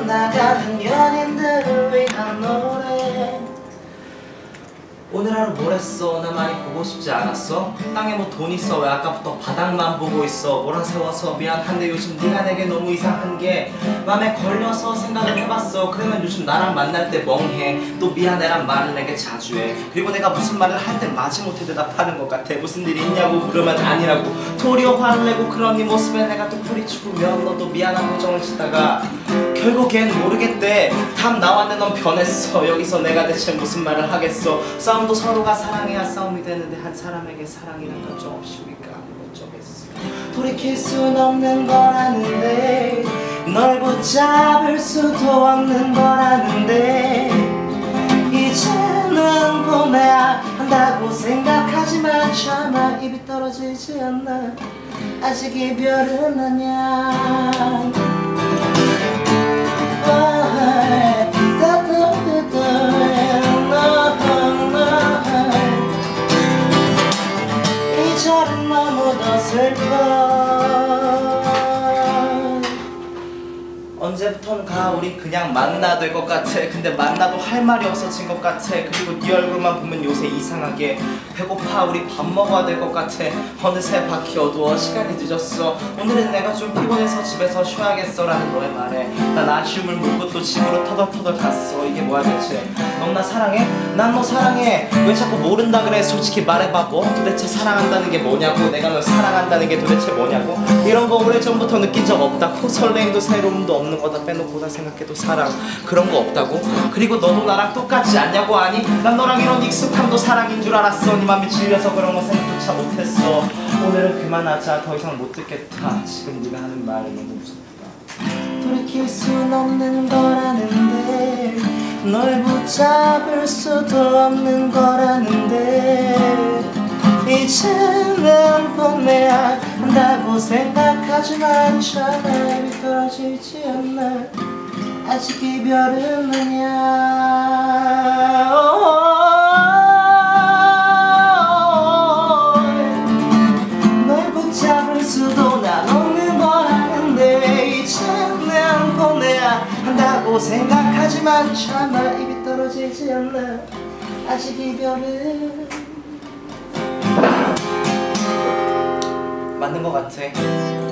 떠나가는 연인들을 위한 노래. 오늘 하루 뭘 했어? 나 많이 보고 싶지 않았어? 땅에 뭐 돈 있어? 왜 아까부터 바닥만 보고 있어? 몰아세워서 미안한데 요즘 네가 내게 너무 이상한 게 맘에 걸려서 생각을 해봤어. 그러면 요즘 나랑 만날 때 멍해. 또 미안해란 말을 내게 자주 해. 그리고 내가 무슨 말을 할 때 마지못해 대답하는 것 같아. 무슨 일 있냐고 물으면 아니라고 도리어 화를 내고 그런 네 모습에 내가 또 뿌리치고면 너도 미안한 표정을 짓다가 결국엔 모르겠대. 답 나왔는데 넌 변했어. 여기서 내가 대체 무슨 말을 하겠어. 싸움도 서로가 사랑해야 싸움이 되는데 한 사람에게 사랑이란 감정 없이 우리가 어쩌겠어. 돌이킬 순 없는 거라는데 널 붙잡을 수도 없는 거라는데 이제는 보내야 한다고 생각하지만 차마 입이 떨어지지 않나. 아직 이별은 아냐. 이절은 너무도 슬퍼. 언제부턴가 우리 그냥 만나 될 것 같아. 근데 만나도 할 말이 없어진 것 같아. 그리고 네 얼굴만 보면 요새 이상하게 배고파. 우리 밥 먹어야 될 것 같아. 어느새 밖이 어두워 시간이 늦었어. 오늘은 내가 좀 피곤해서 집에서 쉬어야겠어 라는 너의 말에 난 아쉬움을 물고 또 집으로 터덜터덜 갔어. 이게 뭐야 대체. 넌 나 사랑해? 난 너 사랑해. 왜 자꾸 모른다 그래. 솔직히 말해봐. 뭐 도대체 사랑한다는 게 뭐냐고. 내가 널 사랑한다는 게 도대체 뭐냐고. 이런 거 오래전부터 느낀 적 없다고. 설레임도 새로움도 없는 거다 빼놓고 다 생각해도 사랑 그런 거 없다고. 그리고 너도 나랑 똑같지 않냐고. 아니 난 너랑 이런 익숙함도 사랑인 줄 알았어. 네 맘이 질려서 그런 거 생각조차 못했어. 오늘은 그만하자. 더 이상 못 듣겠다. 지금 네가 하는 말이 너무 무섭다. 돌이킬 순 없는 거라는데 널 붙잡을 수도 없는 거라는데 이제는 보내야 한다고 생각하지만 차마 입이 떨어지지 않나. 아직 이별은 아냐. 널 붙잡을 수도 난 없는 거라는데 이제는 보내야 한다고 생각하지만 차마 입이 떨어지지 않나. 아직 이별은 맞는 것 같아.